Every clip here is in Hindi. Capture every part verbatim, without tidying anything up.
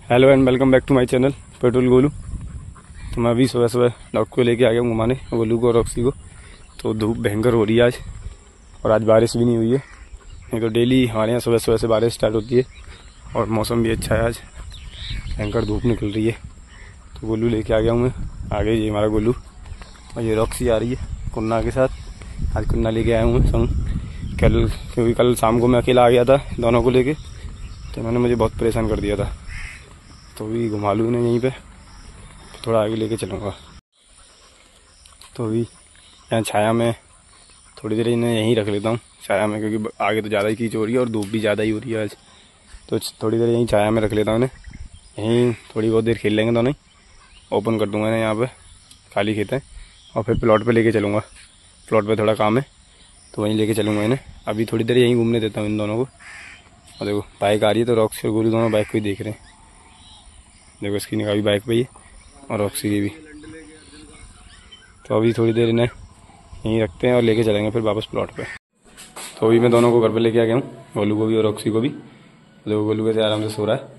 Hello and welcome back to my channel petrol Golu. तो मैं अभी सुबह सुबह डॉग को लेके आ गया हूँ घुमाने, गोलू को और रॉक्सी को। तो धूप भयंकर हो रही है आज, और आज बारिश भी नहीं हुई है। नहीं तो डेली हमारे यहाँ सुबह सुबह से बारिश स्टार्ट होती है, और मौसम भी अच्छा है। आज भयंकर धूप निकल रही है। तो गोलू लेके आ गया हूँ मैं, आगे ये हमारा गोलू और ये रॉक्सी आ रही है कुन्ना के साथ। आज कुन्ना लेके आया हूँ मैं संग, कल क्योंकि कल शाम को मैं अकेला आ गया था दोनों को लेके, तो उन्होंने मुझे बहुत परेशान कर दिया था। तो अभी घुमा लूँ इन्हें यहीं पे, थोड़ा आगे लेके चलूँगा। तो अभी यहाँ छाया में थोड़ी देर इन्हें यहीं रख लेता हूँ छाया में, क्योंकि आगे तो ज़्यादा ही कीच हो रही है और धूप भी ज़्यादा ही हो रही है आज। तो थोड़ी देर यहीं छाया में रख लेता हूँ इन्हें, यहीं थोड़ी बहुत देर खेल लेंगे दोनों ही। ओपन कर दूँगा इन्हें यहाँ पे, खाली खेत है, और फिर प्लॉट पे लेके चलूँगा। प्लॉट पे थोड़ा काम है तो वहीं लेके चलूँगा इन्हें। अभी थोड़ी देर यहीं घूमने देता हूँ इन दोनों को। और देखो बाइक आ रही है, तो रॉक्सी और गोलू दोनों बाइक को ही देख रहे हैं। देखो इसकी निगाह भी बाइक पे ही है और रॉक्सी की भी। तो अभी थोड़ी देर इन्हें यहीं रखते हैं और लेके चलेंगे फिर वापस प्लॉट पे। तो अभी मैं दोनों को घर पे लेके आ गया हूँ, गोलू को भी और रॉक्सी को भी। देखो गोलू कैसे आराम से सो रहा है,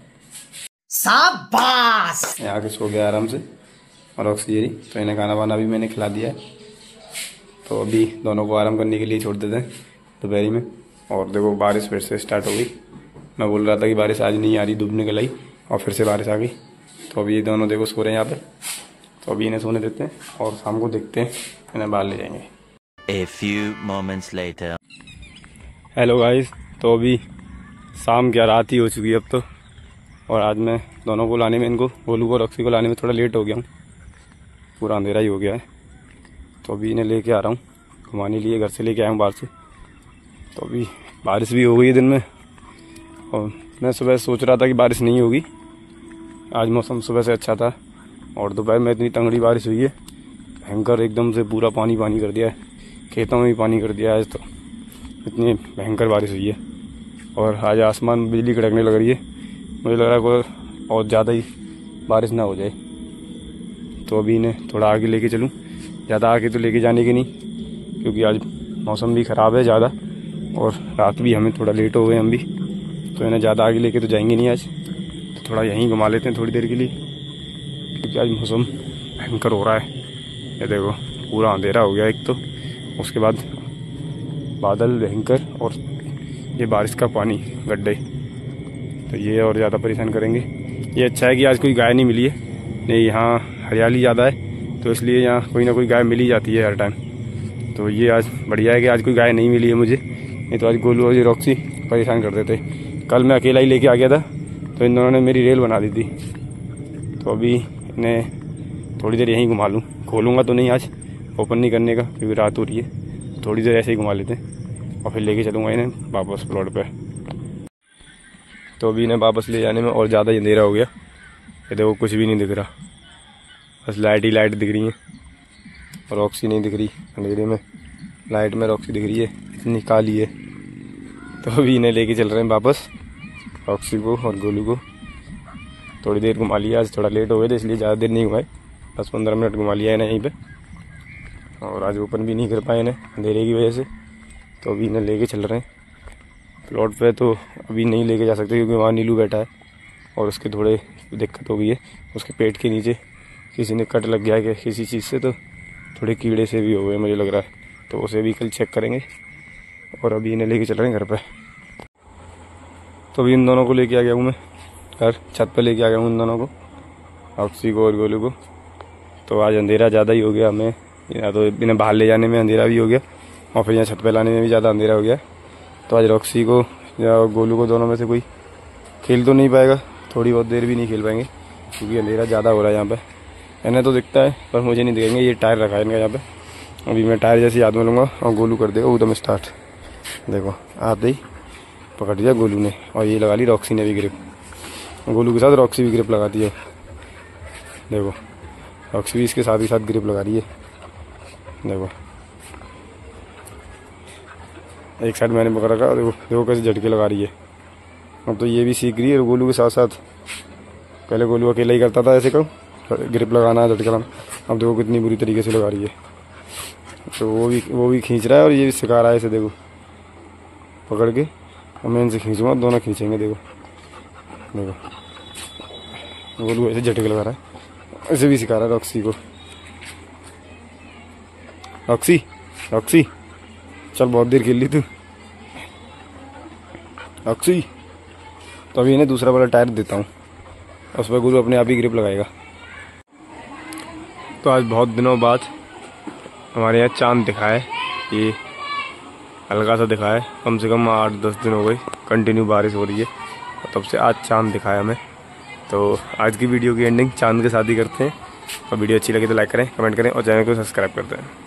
शाबाश, यहाँ के सो गया आराम से। और रॉक्सी ये तो इन्हें खाना वाना भी मैंने खिला दिया है। तो अभी दोनों को आराम करने के लिए छोड़ देते हैं दोपहरी में। और देखो बारिश फिर से स्टार्ट हो गई। मैं बोल रहा था कि बारिश आज नहीं आ रही, धूप निकल आई और फिर से बारिश आ गई। तो अभी ये दोनों देखो सो रहे हैं यहाँ पे। तो अभी इन्हें सोने देते हैं और शाम को देखते हैं, इन्हें बाहर ले जाएंगे। A few moments later. Hello guys, तो अभी शाम क्या रात ही हो चुकी है अब तो। और आज मैं दोनों को लाने में, इनको गोलू को रॉक्सी को लाने में थोड़ा लेट हो गया हूँ, पूरा अंधेरा ही हो गया है। तो अभी इन्हें लेके आ रहा हूँ घुमाने लिए, घर से लेके आया हूँ बाहर से। तो अभी बारिश भी हो गई है दिन में, और मैं सुबह सोच रहा था कि बारिश नहीं होगी। आज मौसम सुबह से अच्छा था, और दोपहर में इतनी तंगड़ी बारिश हुई है, भयंकर एकदम से पूरा पानी पानी कर दिया है, खेतों में भी पानी कर दिया है आज। तो इतनी भयंकर बारिश हुई है, और आज आसमान में बिजली कड़कने लग रही है। मुझे लग रहा है कोई और ज़्यादा ही बारिश ना हो जाए। तो अभी इन्हें थोड़ा आगे लेके चलूँ, ज़्यादा आगे तो लेके जाने की नहीं, क्योंकि आज मौसम भी ख़राब है ज़्यादा, और रात भी हमें थोड़ा लेट हो गए हम भी। तो इन्हें ज़्यादा आगे लेके तो जाएंगे नहीं आज, तो थोड़ा यहीं घुमा लेते हैं थोड़ी देर के लिए, क्योंकि आज मौसम भयंकर हो रहा है। ये देखो पूरा अंधेरा हो गया एक तो, उसके बाद बादल भयंकर, और ये बारिश का पानी गड्ढे। तो ये और ज़्यादा परेशान करेंगे। ये अच्छा है कि आज कोई गाय नहीं मिली है, नहीं यहाँ हरियाली ज़्यादा है, तो इसलिए यहाँ कोई ना कोई गाय मिल ही जाती है हर टाइम। तो ये आज बढ़िया है कि आज कोई गाय नहीं मिली है मुझे, नहीं तो आज गोलू और ये रॉक्सी परेशान कर देते। कल मैं अकेला ही लेके आ गया था, तो इन दोनों ने मेरी रेल बना दी थी। तो अभी इन्हें थोड़ी देर यहीं घुमा लूँ, खोलूँगा तो नहीं आज, ओपन नहीं करने का क्योंकि रात हो रही है। थोड़ी देर ऐसे ही घुमा लेते हैं और फिर लेके चलूँगा इन्हें वापस प्लॉट पे। तो अभी इन्हें वापस ले जाने में और ज़्यादा ही अंधेरा हो गया। ये देखो कुछ भी नहीं दिख रहा, बस लाइट ही लाइट दिख रही है, और रॉक्सी नहीं दिख रही अंधेरे में। लाइट में रॉक्सी दिख रही है, इतनी काली है। तो अभी इन्हें लेके चल रहे हैं वापस, रॉक्सी को और गोलू को। थोड़ी देर घुमा लिया, आज थोड़ा लेट हो गए थे इसलिए ज़्यादा देर नहीं घुमाए, दस पंद्रह मिनट घुमा लिया इन्हें यहीं पे। और आज ओपन भी नहीं कर पाए इन्हें अंधेरे की वजह से। तो अभी इन्हें लेके चल रहे हैं प्लॉट पे। तो अभी नहीं लेके जा सकते क्योंकि वहाँ नीलू बैठा है, और उसके थोड़े दिक्कत हो गई है, उसके पेट के नीचे किसी ने कट लग गया है किसी चीज़ से, तो थोड़े कीड़े से भी हो गए मुझे लग रहा है। तो उसे भी कल चेक करेंगे, और अभी इन्हें लेके चल रहे हैं घर पे। तो अभी इन दोनों को लेके आ गया हूँ मैं घर, छत पे लेके आ गया हूँ इन दोनों को, रॉक्सी को और गोलू को। तो आज अंधेरा ज़्यादा ही हो गया हमें, या तो इन्हें बाहर ले जाने में अंधेरा भी हो गया, और फिर यहाँ छत पे लाने में भी ज़्यादा अंधेरा हो गया। तो आज रॉक्सी को या गोलू को दोनों में से कोई खेल तो नहीं पाएगा, थोड़ी बहुत देर भी नहीं खेल पाएंगे, क्योंकि अंधेरा ज़्यादा हो रहा है यहाँ पे। इन्हें तो दिखता है पर मुझे नहीं दिखेंगे। ये टायर रखा है इनका यहाँ पे, अभी मैं टायर जैसे याद में लूँगा और गोलू कर देगा एकदम स्टार्ट। देखो आते ही पकड़ दिया गोलू ने, और ये लगा ली रॉक्सी ने भी ग्रिप। गोलू के साथ रॉक्सी भी ग्रिप लगाती है। देखो रॉक्सी भी इसके साथ ही साथ ग्रिप लगा रही है। देखो एक साइड मैंने पकड़ रखा, देखो देखो कैसे झटके लगा रही है। अब तो ये भी सीख रही है गोलू के साथ साथ। पहले गोलू अकेला ही करता था ऐसे कम ग्रिप लगाना, झटके लगाना, अब देखो कितनी बुरी तरीके से लगा रही है। तो वो भी वो भी खींच रहा है और ये भी सिखा रहा है ऐसे। देखो पकड़ के, और मैं इनसे खींचूँगा, दोनों खींचेंगे। देखो देखो गोलू ऐसे झटके लगा रहा है, ऐसे भी सिखा रहा है रॉक्सी को। रॉक्सी रॉक्सी चल, बहुत देर खेल ली तू रॉक्सी। तो अभी इन्हें दूसरा वाला टायर देता हूँ, उस पर गोलू अपने आप ही ग्रिप लगाएगा। तो आज बहुत दिनों बाद हमारे यहाँ चांद दिखा है, ये हल्का सा दिखा है, कम से कम आठ दस दिन हो गए कंटिन्यू बारिश हो रही है, तब से आज चांद दिखाया हमें। तो आज की वीडियो की एंडिंग चांद के साथ ही करते हैं। और वीडियो अच्छी लगी तो लाइक करें, कमेंट करें और चैनल को सब्सक्राइब करते हैं।